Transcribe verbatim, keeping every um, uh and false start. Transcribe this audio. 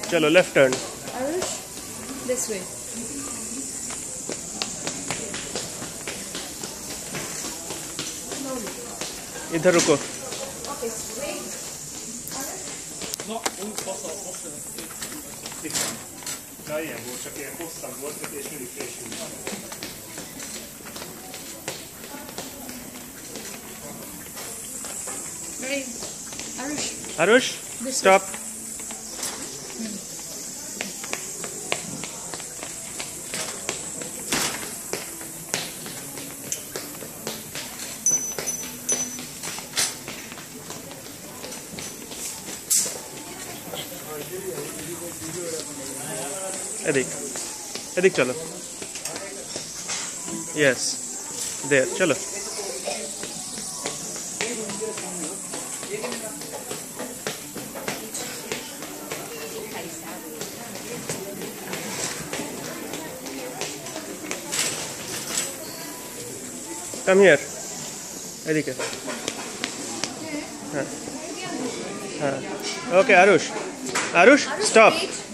चलो left turn. Aarush, this way. इधर रुको। Okay, wait. No, úgy poszol, poszol. Na ilyen volt, csak ilyen hosszan volt, és mindig fésült. Ready? Aarush. Aarush, stop. एदिक एदिक चलो। Yes there चलो। Come here एदिक हाँ हाँ okay Aarush Aarush stop.